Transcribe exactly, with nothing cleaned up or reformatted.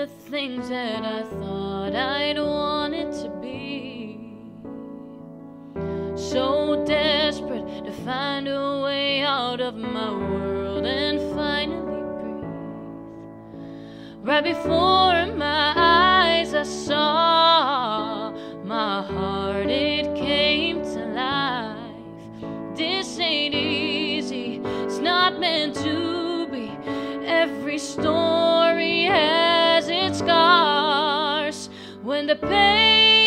the things that I thought I'd wanted to be. So desperate to find a way out of my world and finally breathe. Right before my eyes I saw my heart, it came to life. This ain't easy, it's not meant to be. Every story has its scars. When the pain